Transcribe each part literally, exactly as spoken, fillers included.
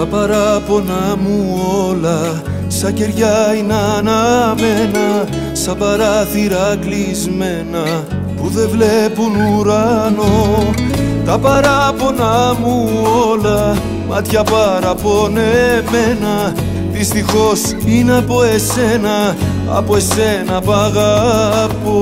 Τα παράπονα μου όλα σαν κεριά είναι αναμένα, σαν παράθυρα κλεισμένα που δεν βλέπουν ουρανό. Τα παράπονα μου όλα, μάτια παραπονεμένα, δυστυχώς είναι από εσένα, από εσένα π' αγαπώ.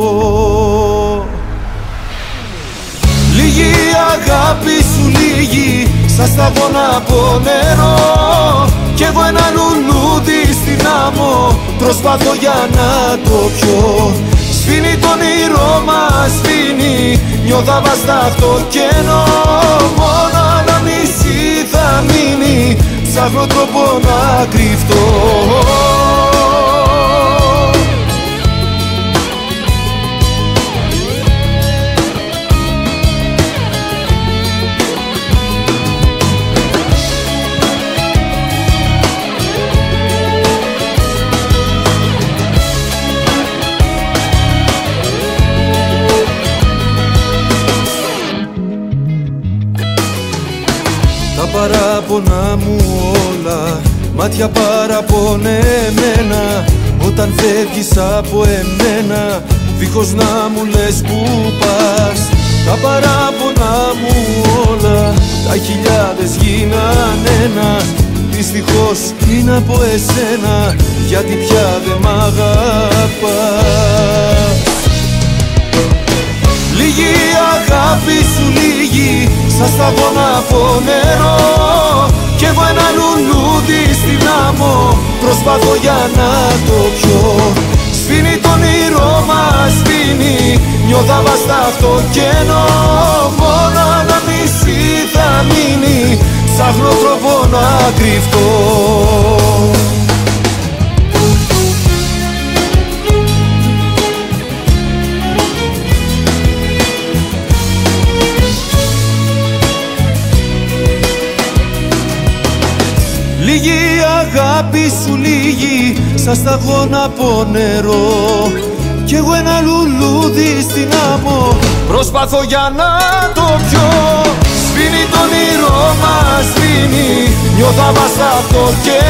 Λίγη αγάπη σου λίγη, σαν σταγόνα από νερό, κι εγώ ένα λουλούδι στην άμμο προσπαθώ για να το πιω. Σφίνει το όνειρό μας, σφίνει, νιώθω αβαστάχτο κενό. Μόνο ένα μισή θα μείνει, ψάχνω τρόπο να κρυφτώ. Τα παράπονα μου όλα, μάτια παραπονεμένα, όταν φεύγεις από εμένα, δίχως να μου λες που πας. Τα παράπονα μου όλα, τα χιλιάδες γίναν ένα, δυστυχώς είναι από εσένα, γιατί πια δεν μ' αγαπάς. Λίγη αγάπη σου λίγη, σαν σταγόνα από νερό, κι εγώ ένα λουλούδι στην άμμο προσπαθώ για να το πιω. Σφίνει το όνειρό μας, σφίνει, νιώθω αβαστάχτο κενό. Μόνο ένα μισή θα μείνει, ψάχνω τρόπο να κρυφτώ. Λίγη αγάπη σου λίγη, σαν σταγόνα από νερό, κι εγώ ένα λουλούδι στην άμμο προσπαθώ για να το πιω. Σφίνει το όνειρό μας, σφίνει, νιώθω αβαστάχτο και